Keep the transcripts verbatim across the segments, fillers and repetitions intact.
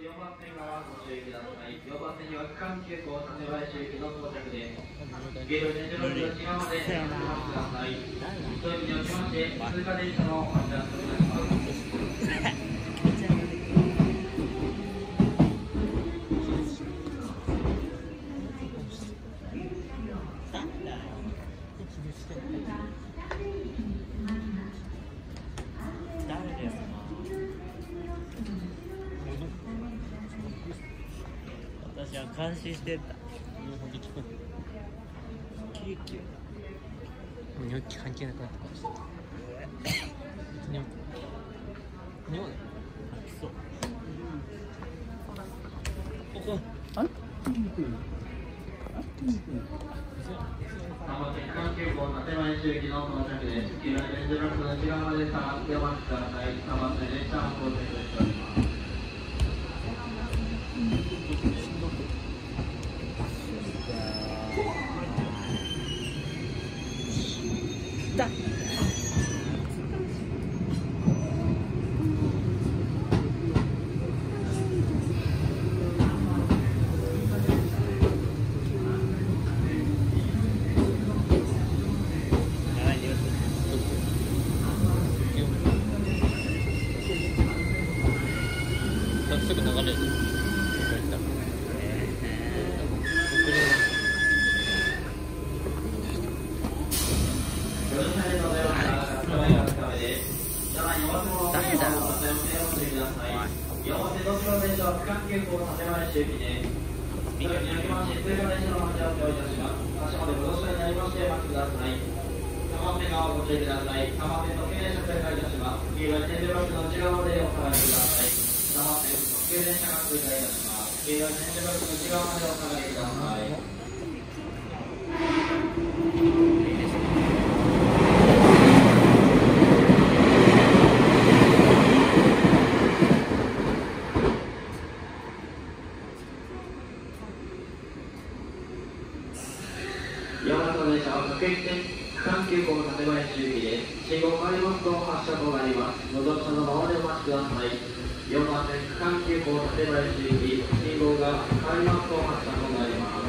よんばん線側ご注意ください。よんばん線には区間急行館林駅の到着です。ゲート電車の内側までお待ちください。一駅におきまして通過電車のお待ち合わせをいたします。 私は監視してた。ケーキニョッキ関係なくなったかもしれない。ニョッキニョッキそう。あん関係校館林駅の到着です。黄色い電車の内側まで下がってお待ちください。下がって電車を到着しております。 だすぐ流れる。信号が変わりますと発車となります。のぞみさんのままでお待ちください。よんばん線区間急行館林行き、信号が変わりますと発車となります。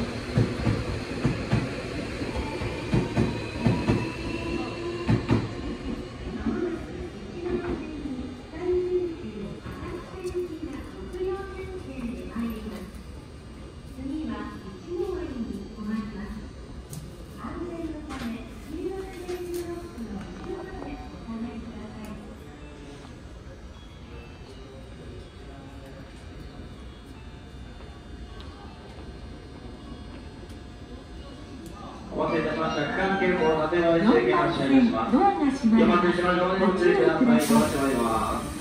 お待たせいたしました。区間急行館林駅発車いたします。よんばん線の乗りご注意ください。お待ちしております。